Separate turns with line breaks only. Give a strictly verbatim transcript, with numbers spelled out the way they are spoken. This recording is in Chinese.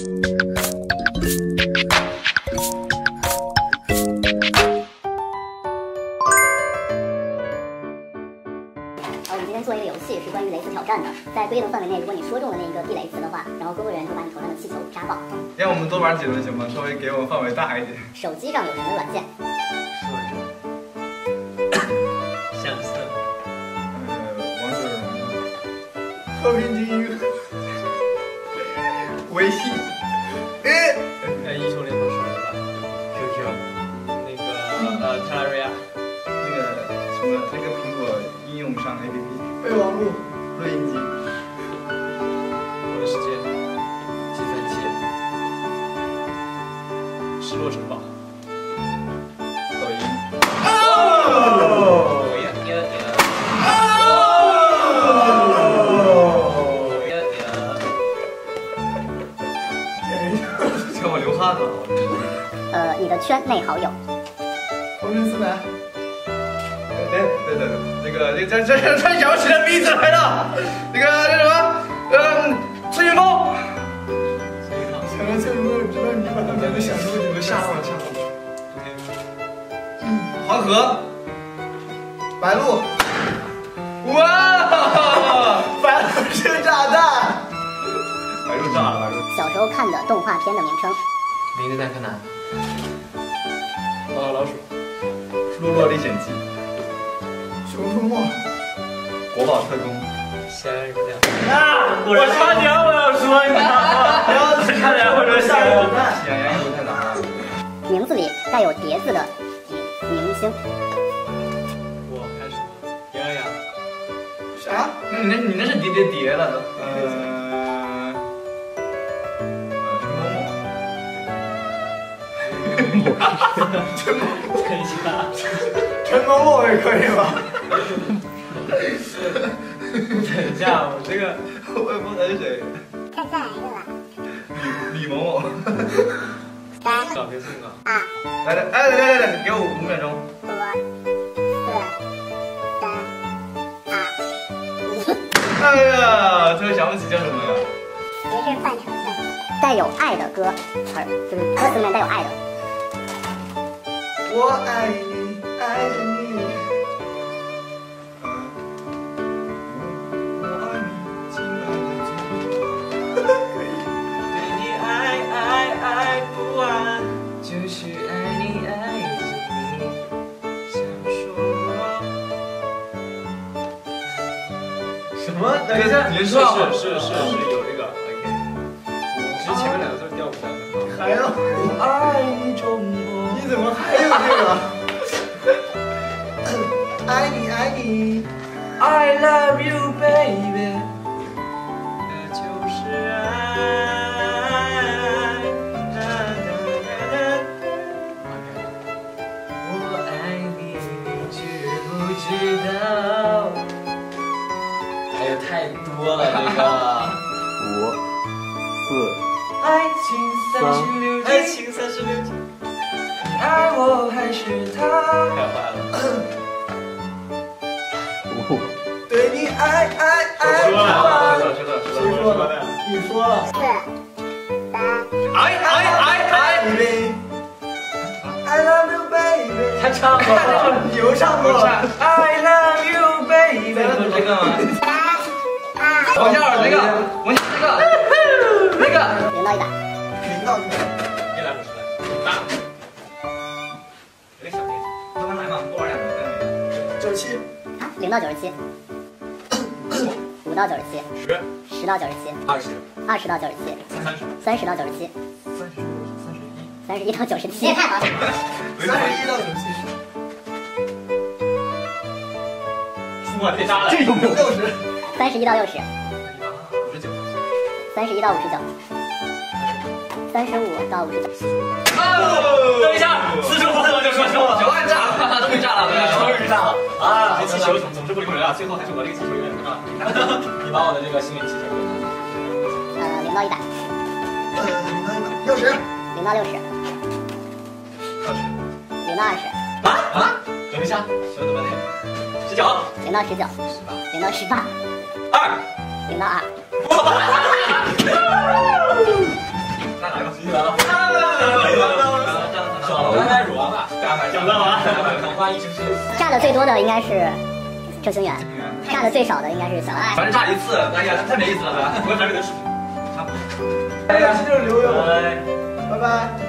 我们今天做一个游戏，是关于雷词挑战的。在规定范围内，如果你说中了那一个地雷词的话，然后工作人员就把你头上的气球扎爆。
让我们多玩几轮行吗？稍微给我们范围大一点。
手机上有什么软件？
相册。
呃，王者荣耀。和平精英。微信。哎。
呃，英雄联盟是吧 ？Q Q。那个呃，泰拉瑞亚。
那个什么，那个苹果应用上 A P P。备忘录。录音机。
我的世界。计算器。失落城堡。
抖音。
哦！我也也也。哦！我也也。
叫我流汗了。
呃，你的圈内好友。
同学思南。对对对对，这个这这这这想不起来名字来了。那个那什么，嗯，崔云峰。想到崔云峰，知道你把他名字想出，你们吓到了，吓到了。嗯，黄河。白鹿。哇！白鹿是炸弹。白鹿炸了，白鹿。
小时候看的动画片的名称。
名侦探柯南。宝岛老鼠。
洛洛历险记。熊出没。国宝特工。
仙人跳。啊！我差点我要说，你知道吗？
不要只看两或者下一个看。演员也不太难啊。
名字里带有叠字的明星。
我开始。杨洋。
啥？你那你那是叠叠叠了都。呃。陈某某，
等一下，
陈某某也可以吧？
等一下，我这个
我也不知道是谁。
太再来一个吧。
李李某某。
三。
找别送啊。
二。
来来，哎来来来，给我五秒钟。
五、四、三、二、一。
哎呀，突然想不起叫什么了。
也是范丞丞。带有爱的歌词儿，就是歌词里面带有爱的。
我爱你，爱着你。我爱你，亲爱的可以。
对你爱爱爱不完，就是爱你爱着你。想说什么？等一下，
你说
是是是是有这个 ，OK。只是前面两个字调不上。
还有我爱你中国。你怎么还有这个？爱你爱你
I love you, baby。这就是爱。我爱你，你知不知道？还有太多了这个。
五、四、
爱情三十六计，爱情三十六计。你爱我还是他？太坏了。
五。
对你爱爱爱不完。
说了，说了，说了，
谁说的？你说了。
四、三。
爱爱爱爱 baby。I love you baby。
他唱过了，
你又唱过了。
I love you baby。
这个吗？
三、二。
王嘉尔这个，王嘉尔这个，那个。
零到一百。
零到一百。
一来五十来，八。有点小点。
慢慢来嘛，多玩两个。九十七。
啊，零到九十七。五到九十七。
十。
十到九十七。
二十。
二十到九十七。
三十。
三十到九十七。
三十。三十一。
三十一到九十七。也太好了。
三十一到九十七。
我太渣了。
这有没有？
六十。
三十一到六十。
五十九。
三十一到五十九。三十五到五十九。
等一下，四十五我就说说了，九万炸了，终于炸了，终于炸了啊！这气球总总是不灵不灵啊，最后还是我这个气球有点啊！你把我的这个幸运气球给我。
呃，零到一百。
呃，零到一百。六十。
零到六十。
二十。
零到二十。
啊啊！等一下，说了这么累。十九。
零到十九。
十八。
零到十八。
二。
零到二。
那
炸满，想不到吧？脑瓜一直是。
炸的最多的应该是周星远，炸的最少的应该是小爱。
反正炸一次，哎呀，太没意思了，对吧？我还是得视频。差不多。
哎呀，这就是刘勇。
拜
拜拜。